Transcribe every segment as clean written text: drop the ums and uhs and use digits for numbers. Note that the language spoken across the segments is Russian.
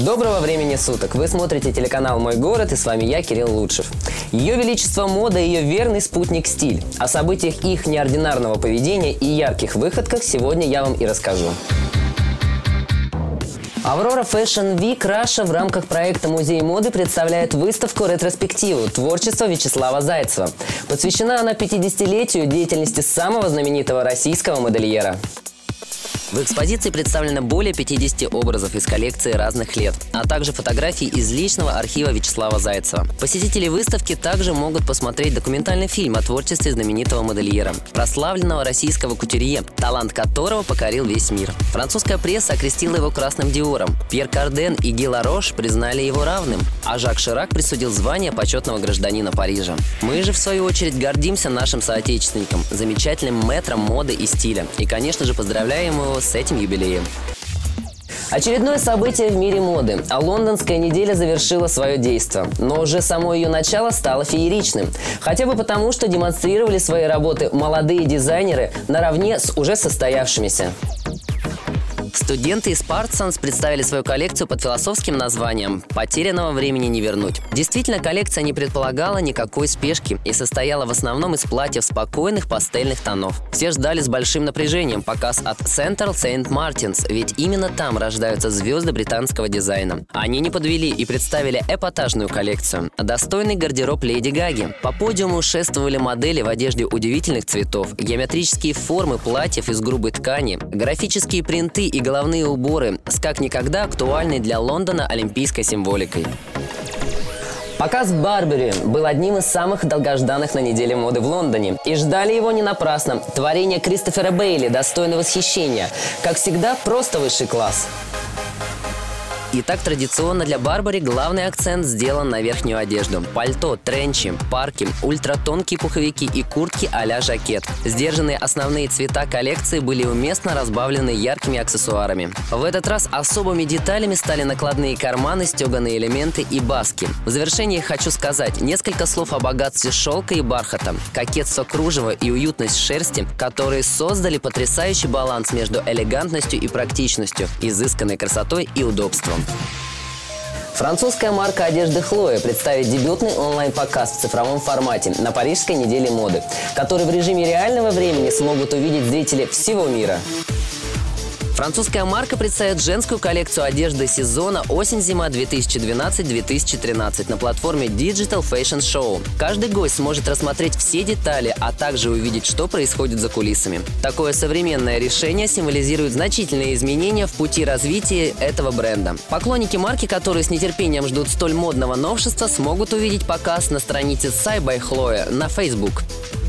Доброго времени суток! Вы смотрите телеканал «Мой город» и с вами я, Кирилл Лучшев. Ее величество мода и ее верный спутник стиль. О событиях их неординарного поведения и ярких выходках сегодня я вам и расскажу. Аврора Fashion Week Russia в рамках проекта «Музей моды» представляет выставку-ретроспективу творчества Вячеслава Зайцева. Посвящена она 50-летию деятельности самого знаменитого российского модельера. В экспозиции представлено более 50 образов из коллекции разных лет, а также фотографии из личного архива Вячеслава Зайцева. Посетители выставки также могут посмотреть документальный фильм о творчестве знаменитого модельера, прославленного российского кутюрье, талант которого покорил весь мир. Французская пресса окрестила его красным Диором, Пьер Карден и Ги Ларош признали его равным, а Жак Ширак присудил звание почетного гражданина Парижа. Мы же, в свою очередь, гордимся нашим соотечественником, замечательным мэтром моды и стиля, и, конечно же, поздравляем его с этим юбилеем. Очередное событие в мире моды. А лондонская неделя завершила свое действо. Но уже само ее начало стало фееричным. Хотя бы потому, что демонстрировали свои работы молодые дизайнеры наравне с уже состоявшимися. Студенты из Parsons представили свою коллекцию под философским названием «Потерянного времени не вернуть». Действительно, коллекция не предполагала никакой спешки и состояла в основном из платьев спокойных пастельных тонов. Все ждали с большим напряжением показ от Central Saint Martins, ведь именно там рождаются звезды британского дизайна. Они не подвели и представили эпатажную коллекцию. Достойный гардероб Леди Гаги. По подиуму шествовали модели в одежде удивительных цветов, геометрические формы платьев из грубой ткани, графические принты и головные уборы с как никогда актуальной для Лондона олимпийской символикой. Показ Барбери был одним из самых долгожданных на неделе моды в Лондоне. И ждали его не напрасно. Творение Кристофера Бейли достойно восхищения. Как всегда, просто высший класс. Итак, традиционно для Барбери главный акцент сделан на верхнюю одежду. Пальто, тренчи, парки, ультратонкие пуховики и куртки а-ля жакет. Сдержанные основные цвета коллекции были уместно разбавлены яркими аксессуарами. В этот раз особыми деталями стали накладные карманы, стеганые элементы и баски. В завершении хочу сказать несколько слов о богатстве шелка и бархата, кокетство кружева и уютность шерсти, которые создали потрясающий баланс между элегантностью и практичностью, изысканной красотой и удобством. Французская марка одежды Хлоя представит дебютный онлайн-показ в цифровом формате на Парижской неделе моды, который в режиме реального времени смогут увидеть зрители всего мира. Французская марка представит женскую коллекцию одежды сезона осень-зима 2012-2013 на платформе Digital Fashion Show. Каждый гость сможет рассмотреть все детали, а также увидеть, что происходит за кулисами. Такое современное решение символизирует значительные изменения в пути развития этого бренда. Поклонники марки, которые с нетерпением ждут столь модного новшества, смогут увидеть показ на странице Sci by Chloe на Facebook.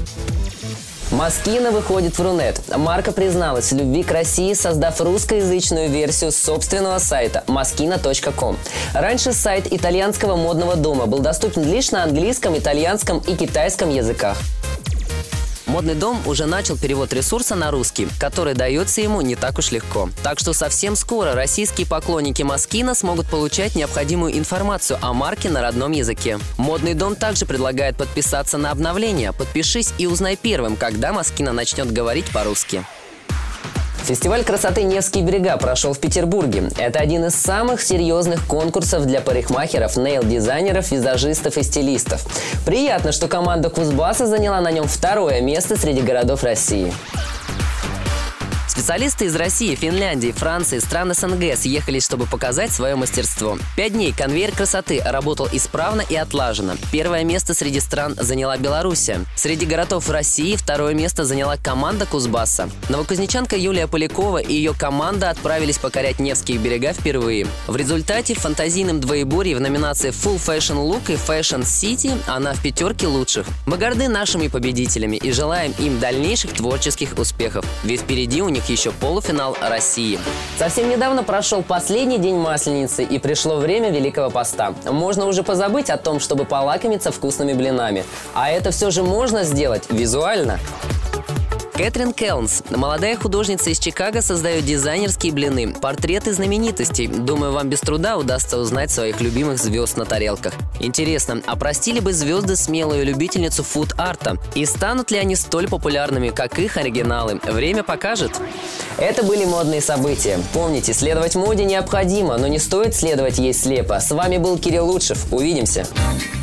Москина выходит в Рунет. Марка призналась в любви к России, создав русскоязычную версию собственного сайта moschino.com. Раньше сайт итальянского модного дома был доступен лишь на английском, итальянском и китайском языках. Модный дом уже начал перевод ресурса на русский, который дается ему не так уж легко. Так что совсем скоро российские поклонники Москино смогут получать необходимую информацию о марке на родном языке. Модный дом также предлагает подписаться на обновления. Подпишись и узнай первым, когда Москино начнет говорить по-русски. Фестиваль красоты «Невские берега» прошел в Петербурге. Это один из самых серьезных конкурсов для парикмахеров, нейл-дизайнеров, визажистов и стилистов. Приятно, что команда Кузбасса заняла на нем второе место среди городов России. Специалисты из России, Финляндии, Франции, стран СНГ съехались, чтобы показать свое мастерство. 5 дней конвейер красоты работал исправно и отлаженно. Первое место среди стран заняла Белоруссия. Среди городов России второе место заняла команда Кузбасса. Новокузнечанка Юлия Полякова и ее команда отправились покорять Невские берега впервые. В результате в фантазийном двоеборье в номинации Full Fashion Look и Fashion City она в пятерке лучших. Мы горды нашими победителями и желаем им дальнейших творческих успехов. Ведь впереди у них еще полуфинал России. Совсем недавно прошел последний день Масленицы и пришло время Великого Поста. Можно уже позабыть о том, чтобы полакомиться вкусными блинами. А это все же можно сделать визуально. Кэтрин Келнс. Молодая художница из Чикаго создает дизайнерские блины, портреты знаменитостей. Думаю, вам без труда удастся узнать своих любимых звезд на тарелках. Интересно, а простили бы звезды смелую любительницу фуд-арта? И станут ли они столь популярными, как их оригиналы? Время покажет. Это были модные события. Помните, следовать моде необходимо, но не стоит следовать ей слепо. С вами был Кирилл Лучшев. Увидимся.